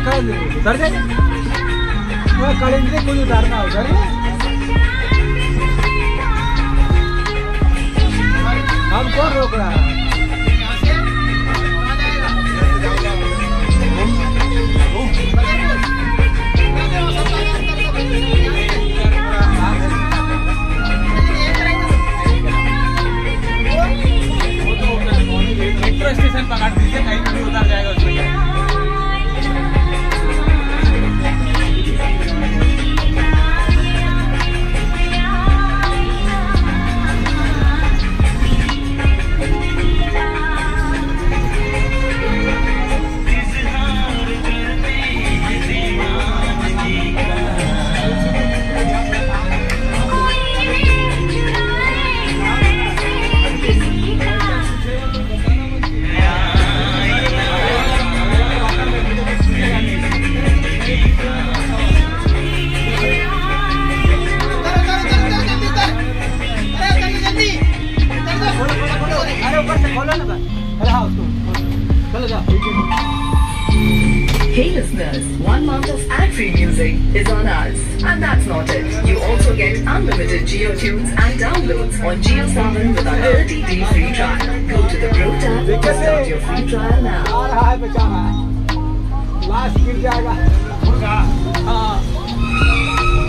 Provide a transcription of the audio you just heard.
उतर जाए कलेंगे कोई उतारना उधर हम कौन रोक रहा है मेट्रो स्टेशन पकड़ दीजिए कहीं भी उतर जाएगा उसमें Hey listeners, 1 month of ad-free music is on us. And that's not it. You also get unlimited Jio tunes and downloads on Jio Saavn with our 30-day free trial. Go to the Pro tab to start your free trial now. Last गिर जाएगा